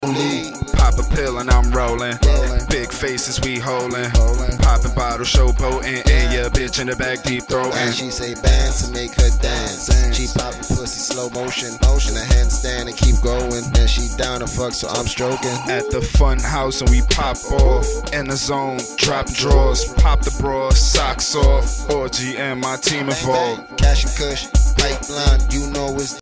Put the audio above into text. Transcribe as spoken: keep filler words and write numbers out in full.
Pop a pill and I'm rolling. Rolling. Big faces we holding. Holding. Popping bottles, show potent. And your bitch in the back deep And throating. she say band to make her dance. She poppin' pussy slow motion. Motion a handstand and keep going. And she down to fuck, so I'm stroking. At the fun house and we pop off. In the zone, drop drawers. Pop the bra, socks off. Orgy and my team Bang, involved. bang. Cash and Kush, pipeline, you know it's